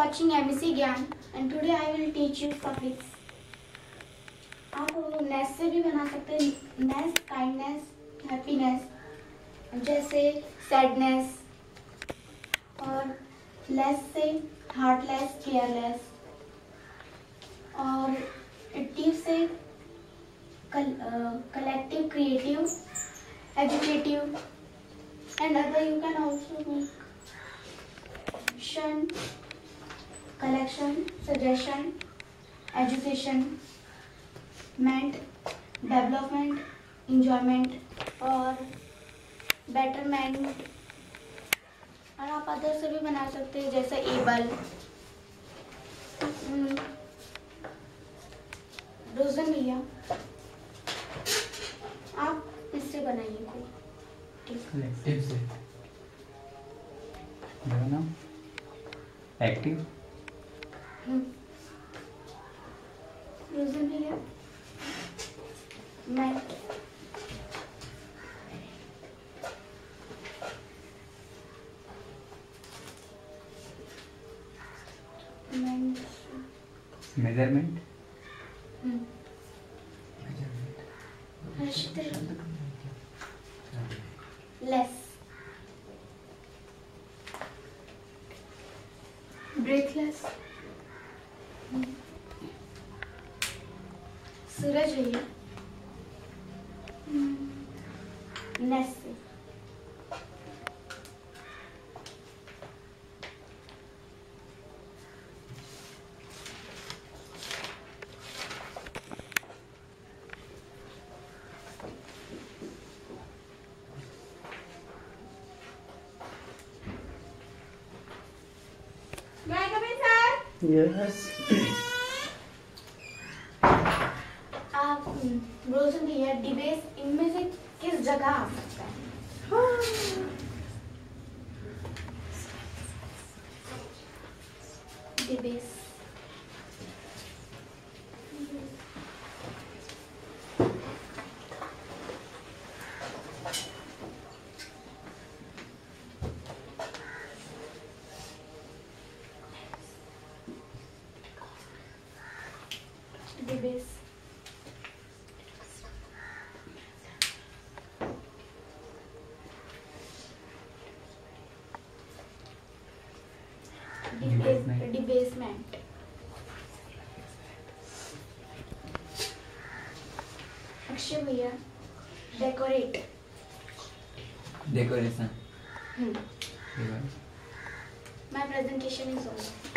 watching MEC ज्ञान and today I will teach you suffix. आप नेस से भी बना सकते हैं, नेस, काइंडनेस, हैप्पीनेस, जैसे सैडनेस, और लेस से हार्टलेस, केयरलेस, और टीव से collective, creative, educative, and other you can also make collection, suggestion, education, meant, development, enjoyment और betterment. और आप अदर से भी बना सकते हैं जैसे एबल, रोजन भैया आप इससे बनाइए कोई कलेक्टिव से ना एक्टिव रोजन भैया मैं मेजरमेंट लेस ब्रेथलेस सूरज भैया नेस से यस आप रोशन भैया डिबेस इनमें से किस जगह आ सकता है? डिबेस डिबेस डिबेसमेंट अक्षय भैया decorate decoration my presentation is over.